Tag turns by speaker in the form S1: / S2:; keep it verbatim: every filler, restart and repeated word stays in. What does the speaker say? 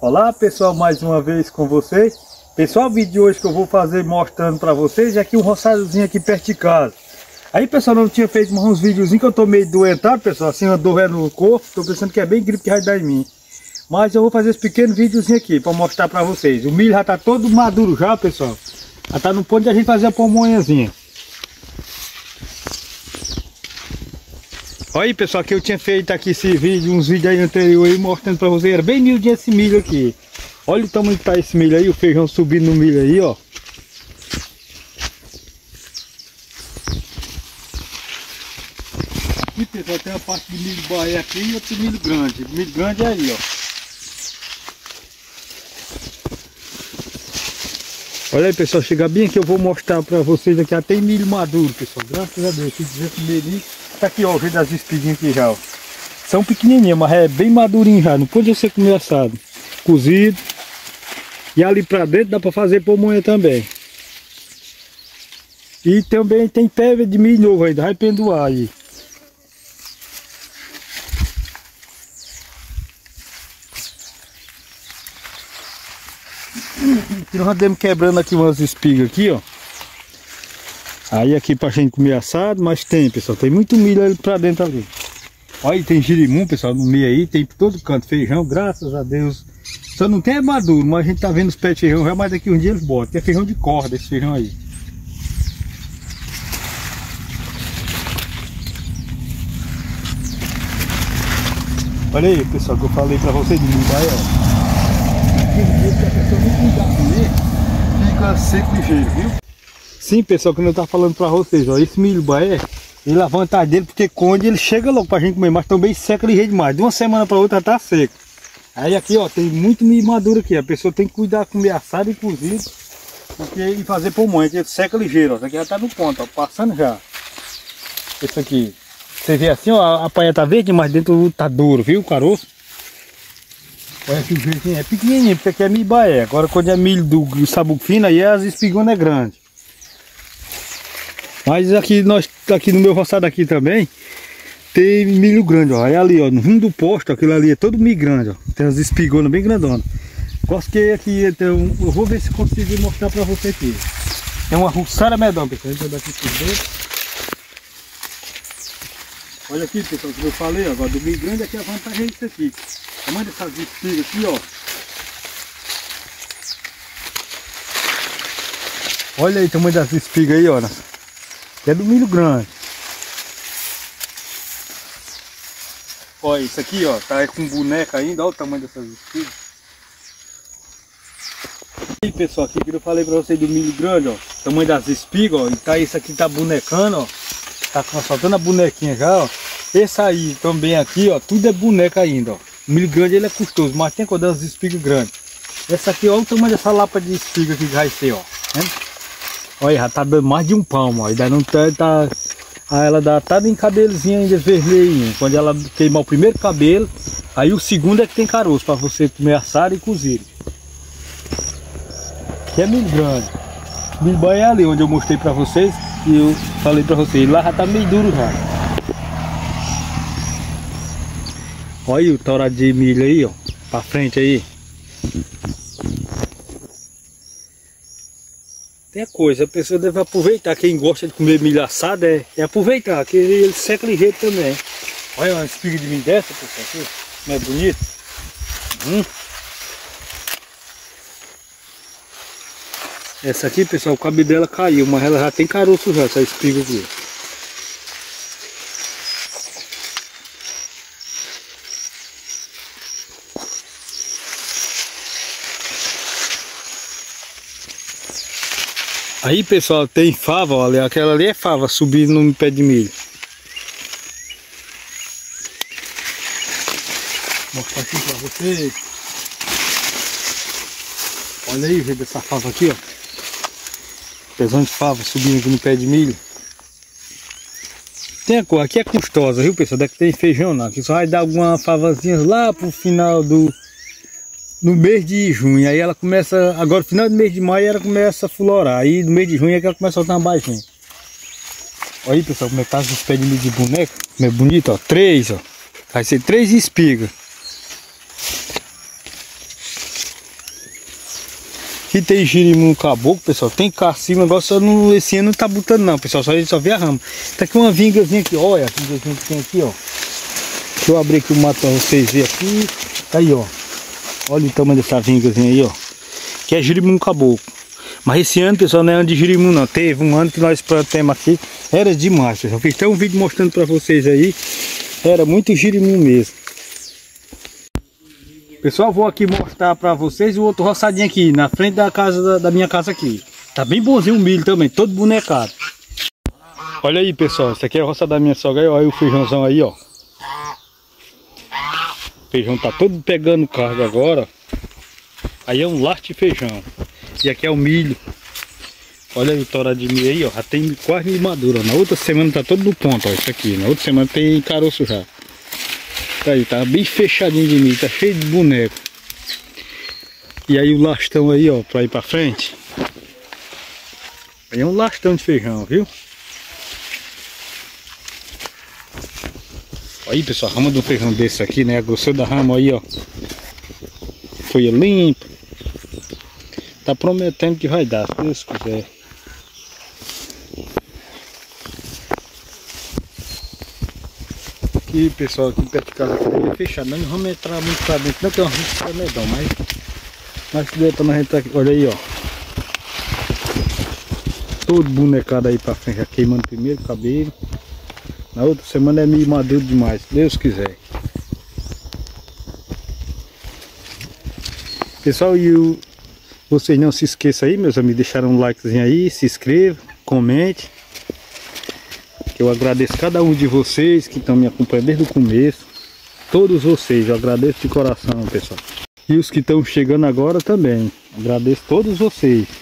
S1: Olá pessoal, mais uma vez com vocês. Pessoal, o vídeo de hoje que eu vou fazer mostrando para vocês é aqui um roçadozinho aqui perto de casa. Aí pessoal, não tinha feito uns videozinhos que eu tô meio doentado, pessoal, assim, eu dou ré no corpo, tô pensando que é bem gripe que vai dar em mim. Mas eu vou fazer esse pequeno videozinho aqui para mostrar para vocês. O milho já tá todo maduro já, pessoal. Já tá no ponto de a gente fazer a pamonhazinha. Olha aí pessoal, que eu tinha feito aqui esse vídeo, uns vídeos aí anterior aí mostrando pra vocês, era bem miudinho esse milho aqui. Olha o tamanho que tá esse milho aí, o feijão subindo no milho aí, ó. Aqui pessoal, tem a parte de milho baé aqui e outro milho grande. O milho grande é aí, ó. Olha aí pessoal, chegar bem aqui eu vou mostrar pra vocês aqui, até milho maduro pessoal, graças a Deus, que dizer que milho. Tá aqui ó, o jeito das espiguinhas aqui já, ó. São pequenininhas, mas é bem madurinho já, não pode ser comer assado, cozido. E ali pra dentro dá pra fazer pamonha também. E também tem pé de milho novo ainda, vai pendurar aí. Aqui nós andamos quebrando aqui umas espigas aqui, ó. Aí aqui pra gente comer assado, mas tem, pessoal, tem muito milho ali pra dentro ali. Olha aí, tem girimum, pessoal, no meio aí, tem por todo canto, feijão, graças a Deus. Só não tem é maduro, mas a gente tá vendo os pés de feijão já, mas daqui um dia eles botam. Tem feijão de corda, esse feijão aí. Olha aí, pessoal, que eu falei pra vocês de milho aí, ó. Aquele dia que a pessoa não cuidar com ele, fica seco ligeiro, viu? Sim, pessoal, como eu estava falando para vocês, ó, esse milho baé, ele a vantagem dele, porque quando ele chega logo para a gente comer, mas também seca ligeiro demais. De uma semana para outra tá seco. Aí aqui, ó, tem muito milho maduro aqui. A pessoa tem que cuidar com comer assado e cozido, porque e fazer pamonha, que ele seca ligeiro, ó. Isso aqui já tá no ponto, ó, passando já. Esse aqui, você vê assim, ó, a paia tá verde, mas dentro tá duro, viu, o caroço? Olha aqui o jeitinho, é pequenininho, porque aqui é milho baé. Agora quando é milho do sabugo fino, aí as espigonas é grande. Mas aqui, nós, aqui no meu roçado aqui também, tem milho grande, ó. É ali, ó, no rumo do posto, aquilo ali é todo milho grande, ó. Tem as espigonas bem grandonas. Cosquei aqui, então, eu vou ver se consigo mostrar pra você aqui. É uma ruçara medão, pessoal. Então daqui por dentro. Olha aqui, pessoal, como eu falei, ó, agora do milho grande aqui a vantagem é isso aqui. O tamanho dessas espigas aqui, ó. Olha aí o tamanho das espigas aí, ó. Que é do milho grande. Olha isso aqui, ó, tá com boneca ainda, olha o tamanho dessas espigas. E aí pessoal, aqui que eu falei pra vocês do milho grande, ó, tamanho das espigas, ó, e tá isso aqui tá bonecando, ó, tá soltando a bonequinha já, ó. Esse aí também aqui, ó, tudo é boneca ainda, ó. O milho grande ele é custoso, mas tem quando as espigas grandes. Essa aqui, olha o tamanho dessa lapa de espiga que vai ser, ó, né? Olha, já tá dando mais de um palmo, ó. Ainda não tá, tá. Aí ela dá tá em cabelozinho ainda vermelhinho. Quando ela queimar o primeiro cabelo, aí o segundo é que tem caroço para você comer assado e cozido. Que é milho grande. Milho baé é ali onde eu mostrei para vocês e eu falei para vocês. Lá já tá meio duro já. Olha aí o torado de milho aí, ó, para frente aí. Tem coisa, a pessoa deve aproveitar, quem gosta de comer milho assado é, é aproveitar, que ele seca ligeiro também. Olha uma espiga de milho dessa, pessoal, aqui, não é bonito? Hum. Essa aqui, pessoal, o cabelo dela caiu, mas ela já tem caroço já, essa espiga aqui. Aí pessoal, tem fava, olha, aquela ali é fava subindo no pé de milho. Vou mostrar aqui pra vocês. Olha aí o jeito dessa fava aqui, ó. Pesão de fava subindo aqui no pé de milho. Tem a cor, aqui é custosa, viu pessoal? Daqui tem feijão não, aqui só vai dar alguma favazinha lá pro final do... No mês de junho, aí ela começa, agora no final do mês de maio ela começa a florar, aí no mês de junho é que ela começa a soltar uma baixinha. Olha aí pessoal, como é que tá os pés de milho de boneca, como é bonito, ó, três, ó, vai ser três espigas. Aqui tem girimum caboclo, pessoal. Tem cacima, agora só não, esse ano não tá botando não, pessoal. Só a gente só vê a rama. Tá aqui uma vingazinha aqui, olha a vingazinha que tem aqui, ó. Deixa eu abrir aqui o mato pra vocês verem aqui. Aí, ó. Olha o tamanho dessa vingazinha aí, ó. Que é girimum caboclo. Mas esse ano, pessoal, não é ano de girimum não. Teve um ano que nós plantamos aqui. Era demais, pessoal. Fiz até um vídeo mostrando pra vocês aí. Era muito girimum mesmo. Pessoal, vou aqui mostrar pra vocês o outro roçadinho aqui, na frente da casa da, da minha casa aqui. Tá bem bonzinho o milho também, todo bonecado. Olha aí, pessoal, esse aqui é a roça da minha sogra. Olha o feijãozão aí, ó. O feijão tá todo pegando carga agora. Aí é um laço de feijão. E aqui é o milho. Olha aí o torá de milho aí, ó. Já tem quase milho maduro. Na outra semana tá todo no ponto, ó. Isso aqui. Na outra semana tem caroço já. Aí, tá bem fechadinho de milho, tá cheio de boneco. E aí o lastão aí, ó, pra ir pra frente. Aí é um lastão de feijão, viu? Aí, pessoal, a rama do feijão desse aqui, né? A grossura da rama aí, ó. Foi limpa. Tá prometendo que vai dar, se Deus quiser. Aqui, pessoal, aqui perto de casa é fechado, não vamos entrar muito pra dentro, não tem uma risca pra medão, mas mas se der pra nós entrar aqui, olha aí, ó. Todo bonecado aí pra frente, já queimando primeiro cabelo. Na outra semana é meio maduro demais, se Deus quiser. Pessoal, e o, vocês não se esqueçam aí, meus amigos, deixaram um likezinho aí, se inscreva, comente. Eu agradeço cada um de vocês que estão me acompanhando desde o começo. Todos vocês, eu agradeço de coração, pessoal. E os que estão chegando agora também. Agradeço todos vocês.